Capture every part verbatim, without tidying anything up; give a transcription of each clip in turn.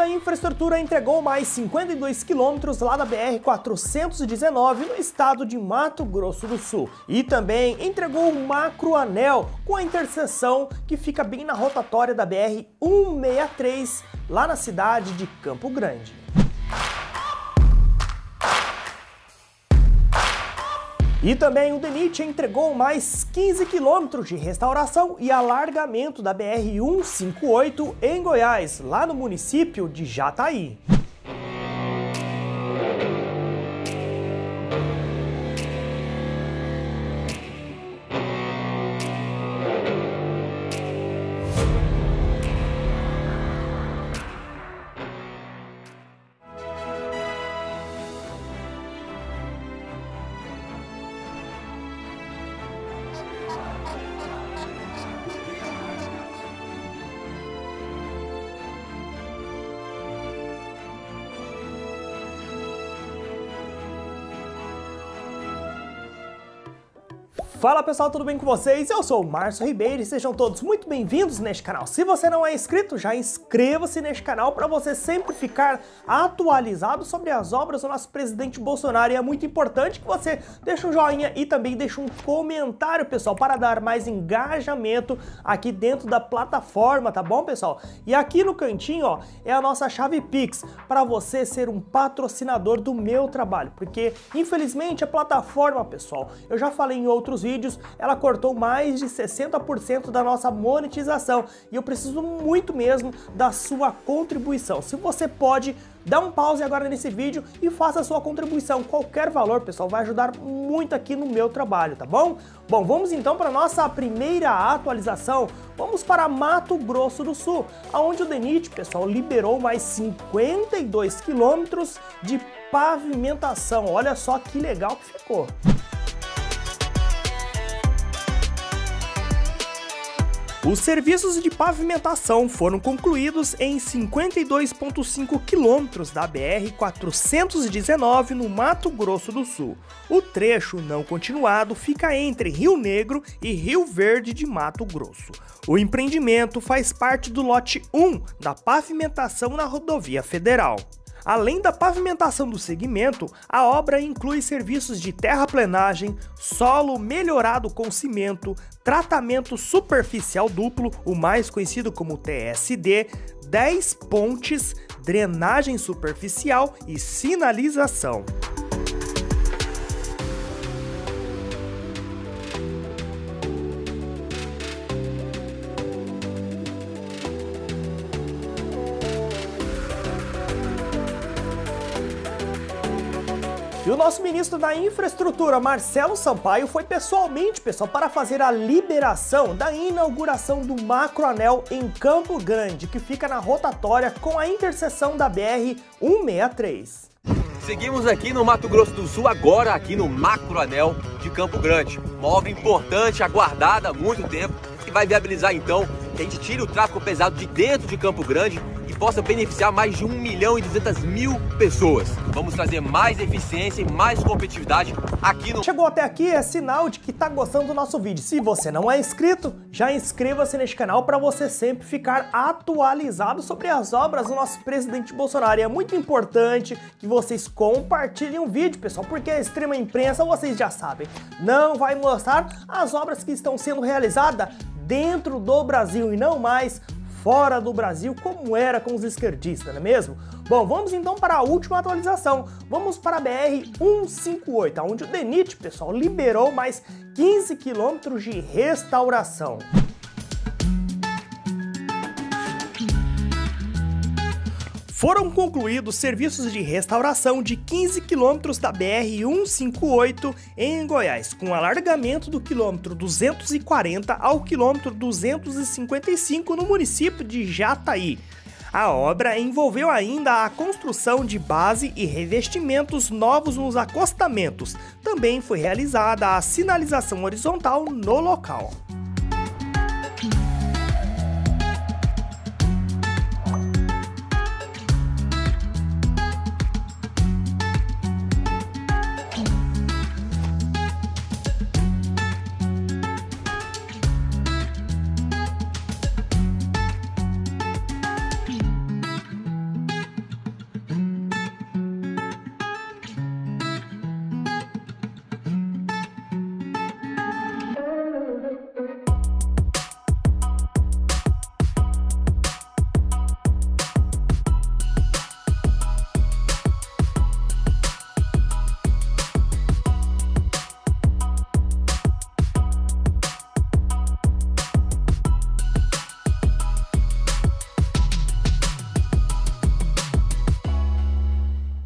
Infraestrutura entregou mais cinquenta e dois quilômetros lá da B R quatrocentos e dezenove no estado de Mato Grosso do Sul. E também entregou o Macroanel com a interseção que fica bem na rotatória da B R cento e sessenta e três lá na cidade de Campo Grande. E também o DENIT entregou mais quinze quilômetros de restauração e alargamento da B R cento e cinquenta e oito em Goiás, lá no município de Jataí. Fala pessoal, tudo bem com vocês? Eu sou o Márcio Ribeiro e sejam todos muito bem-vindos neste canal. Se você não é inscrito, já inscreva-se neste canal para você sempre ficar atualizado sobre as obras do nosso presidente Bolsonaro. E é muito importante que você deixe um joinha e também deixe um comentário, pessoal, para dar mais engajamento aqui dentro da plataforma, tá bom, pessoal? E aqui no cantinho, ó, é a nossa chave Pix para você ser um patrocinador do meu trabalho, porque infelizmente a plataforma, pessoal, eu já falei em outros vídeos, vídeos, ela cortou mais de sessenta por cento da nossa monetização e eu preciso muito mesmo da sua contribuição. Se você pode, dá um pause agora nesse vídeo e faça a sua contribuição. Qualquer valor, pessoal, vai ajudar muito aqui no meu trabalho, tá bom? Bom, vamos então para a nossa primeira atualização. Vamos para Mato Grosso do Sul, onde o DENIT, pessoal, liberou mais cinquenta e dois quilômetros de pavimentação. Olha só que legal que ficou. Os serviços de pavimentação foram concluídos em cinquenta e dois vírgula cinco quilômetros da B R quatrocentos e dezenove no Mato Grosso do Sul. O trecho não continuado fica entre Rio Negro e Rio Verde de Mato Grosso. O empreendimento faz parte do lote um da pavimentação na rodovia federal. Além da pavimentação do segmento, a obra inclui serviços de terraplenagem, solo melhorado com cimento, tratamento superficial duplo, o mais conhecido como T S D, dez pontes, drenagem superficial e sinalização. E o nosso ministro da Infraestrutura, Marcelo Sampaio, foi pessoalmente, pessoal, para fazer a liberação da inauguração do Macroanel em Campo Grande, que fica na rotatória com a interseção da B R cento e sessenta e três. Seguimos aqui no Mato Grosso do Sul, agora aqui no Macroanel de Campo Grande. Uma obra importante, aguardada há muito tempo, que vai viabilizar então que a gente tire o tráfego pesado de dentro de Campo Grande e possa beneficiar mais de um milhão e duzentas mil pessoas. Vamos trazer mais eficiência e mais competitividade aqui no... Chegou até aqui, é sinal de que tá gostando do nosso vídeo. Se você não é inscrito, já inscreva-se neste canal para você sempre ficar atualizado sobre as obras do nosso presidente Bolsonaro. E é muito importante que vocês compartilhem o vídeo, pessoal, porque a extrema imprensa, vocês já sabem, não vai mostrar as obras que estão sendo realizadas dentro do Brasil e não mais fora do Brasil, como era com os esquerdistas, não é mesmo? Bom, vamos então para a última atualização. Vamos para a B R cento e cinquenta e oito, onde o DENIT, pessoal, liberou mais quinze quilômetros de restauração. Foram concluídos serviços de restauração de quinze quilômetros da B R cento e cinquenta e oito em Goiás, com alargamento do quilômetro duzentos e quarenta ao quilômetro duzentos e cinquenta e cinco no município de Jataí. A obra envolveu ainda a construção de base e revestimentos novos nos acostamentos. Também foi realizada a sinalização horizontal no local.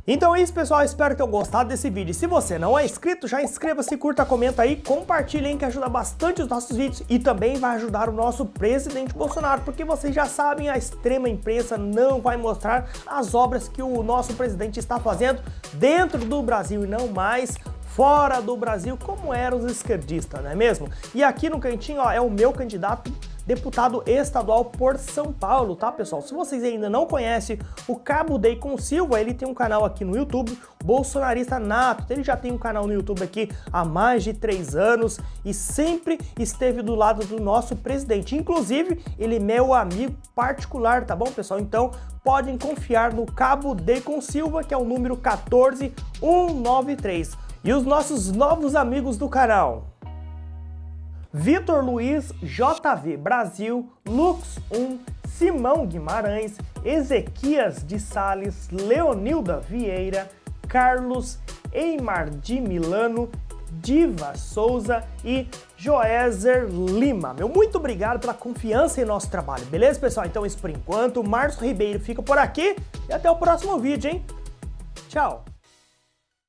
Então é isso, pessoal, espero que tenham gostado desse vídeo. Se você não é inscrito, já inscreva-se, curta, comenta aí, compartilha, hein, que ajuda bastante os nossos vídeos e também vai ajudar o nosso presidente Bolsonaro, porque vocês já sabem, a extrema imprensa não vai mostrar as obras que o nosso presidente está fazendo dentro do Brasil e não mais fora do Brasil, como eram os esquerdistas, não é mesmo? E aqui no cantinho, ó, é o meu candidato deputado estadual por São Paulo, tá, pessoal? Se vocês ainda não conhecem o Cabo Deicon Silva, ele tem um canal aqui no YouTube, Bolsonarista Nato. Ele já tem um canal no YouTube aqui há mais de três anos e sempre esteve do lado do nosso presidente. Inclusive, ele é meu amigo particular, tá bom, pessoal? Então, podem confiar no Cabo Deicon Silva, que é o número quatorze um nove três. E os nossos novos amigos do canal: Vitor Luiz J V Brasil, Lux um, Simão Guimarães, Ezequias de Sales, Leonilda Vieira, Carlos Eimar de Milano, Diva Souza e Joézer Lima. Meu muito obrigado pela confiança em nosso trabalho, beleza, pessoal? Então, isso por enquanto. Márcio Ribeiro fica por aqui e até o próximo vídeo, hein? Tchau!